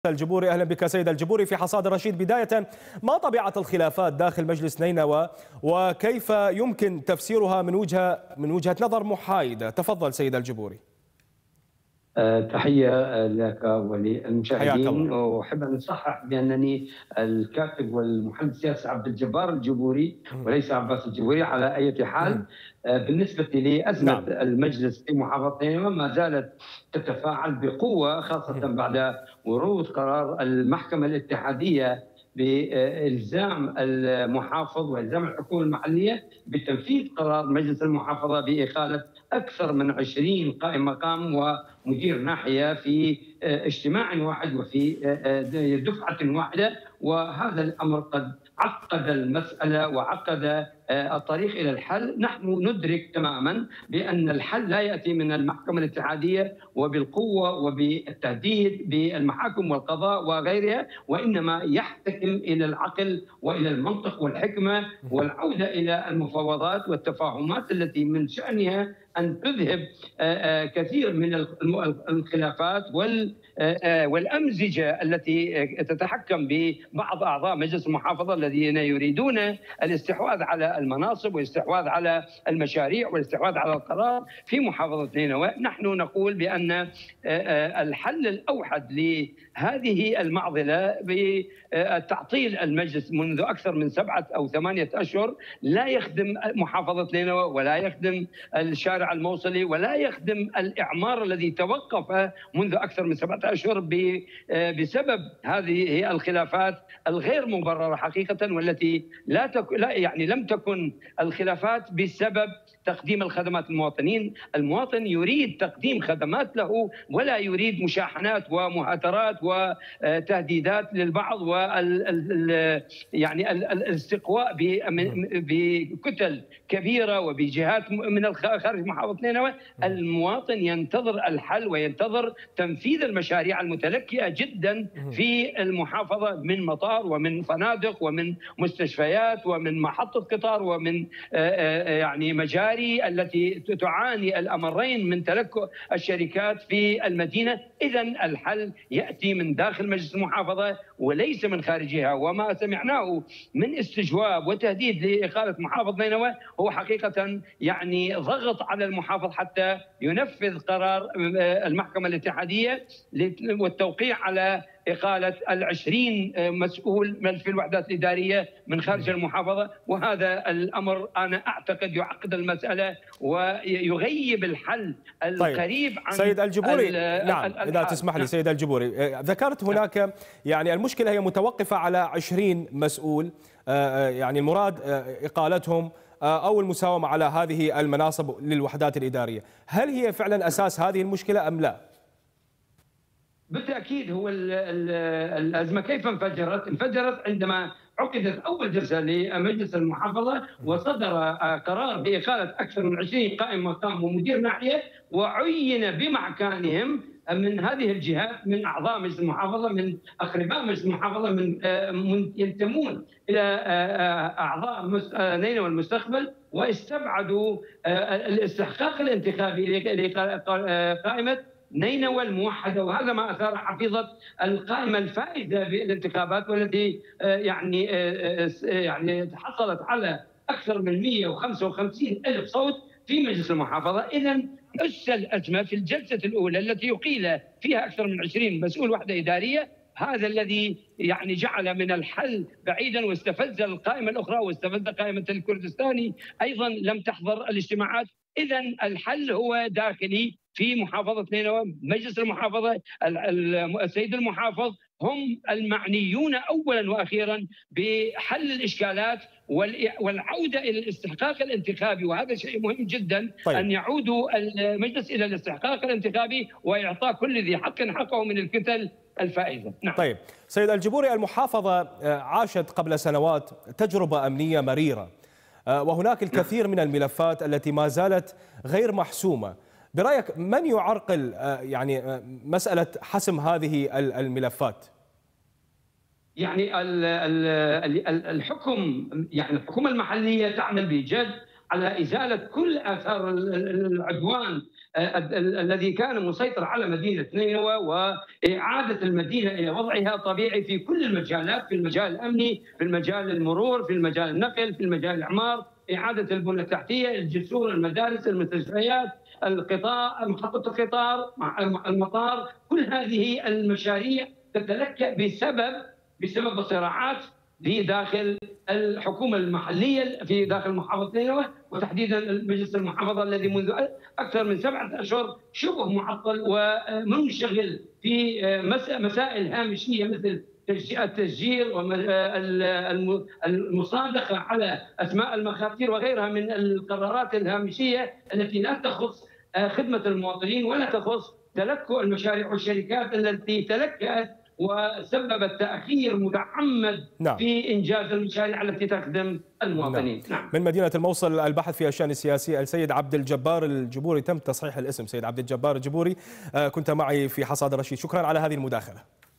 الجبوري. أهلا بك سيد الجبوري في حصاد الرشيد. بداية، ما طبيعة الخلافات داخل مجلس نينوى وكيف يمكن تفسيرها من وجهة نظر محايدة؟ تفضل سيد الجبوري. تحية لك حياك وللمشاهدين، الله. وأحب أن أصحح بأنني الكاتب والمحلل السياسي عبد الجبار الجبوري وليس عباس الجبوري على أي حال. بالنسبة لأزمة نعم. المجلس في محافظة نينوى ما زالت تتفاعل بقوة، خاصة بعد ورود قرار المحكمة الاتحادية بإلزام المحافظ وإلزام الحكومة المحلية بتنفيذ قرار مجلس المحافظة بإخالة أكثر من 20 قائم مقام ومدير ناحية في اجتماع واحد وفي دفعة واحدة. وهذا الأمر قد عقد المسألة وعقد الطريق إلى الحل. نحن ندرك تماما بأن الحل لا يأتي من المحكمة الاتحادية وبالقوة وبالتهديد بالمحاكم والقضاء وغيرها، وإنما يحتكم إلى العقل وإلى المنطق والحكمة والعودة إلى المفاوضات والتفاهمات التي من شأنها أن تذهب كثير من الخلافات والأمزجة التي تتحكم ببعض أعضاء مجلس المحافظة الذين يريدون الاستحواذ على المناصب والاستحواذ على المشاريع والاستحواذ على القرار في محافظة نينوى. نحن نقول بأن الحل الأوحد لهذه المعضلة بتعطيل المجلس منذ أكثر من 7 أو 8 أشهر لا يخدم محافظة نينوى ولا يخدم الشارع الموصلي ولا يخدم الإعمار الذي توقف منذ أكثر من 7 أشهر بسبب هذه الخلافات الغير مبررة حقيقة، والتي لم تكن الخلافات بسبب تقديم الخدمات للمواطنين. المواطن يريد تقديم خدمات له ولا يريد مشاحنات ومهاترات وتهديدات للبعض الاستقواء بكتل كبيرة وبجهات من خارج محافظة نينوى. المواطن ينتظر الحل وينتظر تنفيذ المشاريع المتلكئة جدا في المحافظة من مطار ومن فنادق ومن مستشفيات ومن محطة قطار ومن مجاري التي تعاني الأمرين من تلكؤ الشركات في المدينة. إذا الحل يأتي من داخل مجلس المحافظة وليس من خارجها. وما سمعناه من استجواب وتهديد لإقالة محافظ نينوى هو حقيقة ضغط على المحافظ حتى ينفذ قرار المحكمة الاتحادية والتوقيع على إقالة 20 مسؤول في الوحدات الإدارية من خارج المحافظة. وهذا الأمر أنا أعتقد يعقد المسألة ويغيب الحل القريب عن سيد الجبوري. نعم، إذا تسمح لي سيد الجبوري، ذكرت هناك المشكلة هي متوقفة على 20 مسؤول، المراد إقالتهم أو المساومة على هذه المناصب للوحدات الإدارية. هل هي فعلا أساس هذه المشكلة أم لا؟ بالتأكيد. هو الأزمة كيف انفجرت؟ انفجرت عندما عقدت أول جلسة لمجلس المحافظة وصدر قرار بإقالة أكثر من 20 قائم مقام ومدير ناحية، وعين بمكانهم من هذه الجهات من أعضاء مجلس المحافظة، من أقرباء مجلس المحافظة، من ينتمون إلى أعضاء نينوى المستقبل، واستبعدوا الاستحقاق الانتخابي لقائمة نينوى الموحدة. وهذا ما أثار حفيظة القائمة الفائزة بالانتخابات والتي حصلت على أكثر من 155 ألف صوت في مجلس المحافظة. إذن أس الأزمة في الجلسة الأولى التي يقيل فيها أكثر من 20 مسؤول وحدة إدارية. هذا الذي جعل من الحل بعيدا واستفز القائمة الأخرى واستفز قائمة الكردستاني أيضا لم تحضر الاجتماعات. إذن الحل هو داخلي في محافظة نينوى. مجلس المحافظة، السيد المحافظ هم المعنيون أولا وأخيرا بحل الإشكالات والعودة إلى الاستحقاق الانتخابي، وهذا شيء مهم جدا. طيب. أن يعودوا المجلس إلى الاستحقاق الانتخابي وإعطاء كل ذي حق حقه من الكتل الفائزة. نعم. طيب سيد الجبوري، المحافظة عاشت قبل سنوات تجربة أمنية مريرة، وهناك الكثير من الملفات التي ما زالت غير محسومة. برأيك من يعرقل مسألة حسم هذه الملفات؟ الحكومة المحلية تعمل بجد على إزالة كل آثار العدوان الذي كان مسيطر على مدينة نينوى، وإعادة المدينة إلى وضعها الطبيعي في كل المجالات، في المجال الأمني، في المجال المرور، في المجال النقل، في المجال الإعمار، إعادة البنى التحتية، الجسور، المدارس، المستشفيات، القطار، محطة القطار، المطار. كل هذه المشاريع تتلكأ بسبب الصراعات في داخل الحكومة المحلية في داخل محافظة نينوى، وتحديدا مجلس المحافظة الذي منذ أكثر من 7 أشهر شبه معطل ومنشغل في مسائل هامشية مثل التسجيل والمصادقة على أسماء المخاتير وغيرها من القرارات الهامشية التي لا تخص خدمة المواطنين ولا تخص تلكؤ المشاريع والشركات التي تلكأت وسببت تأخير متعمد في إنجاز المشاريع التي تخدم المواطنين. نعم. من مدينة الموصل الباحث في الشأن السياسي السيد عبد الجبار الجبوري، تم تصحيح الاسم، سيد عبد الجبار الجبوري، كنت معي في حصاد الرشيد. شكرا على هذه المداخلة.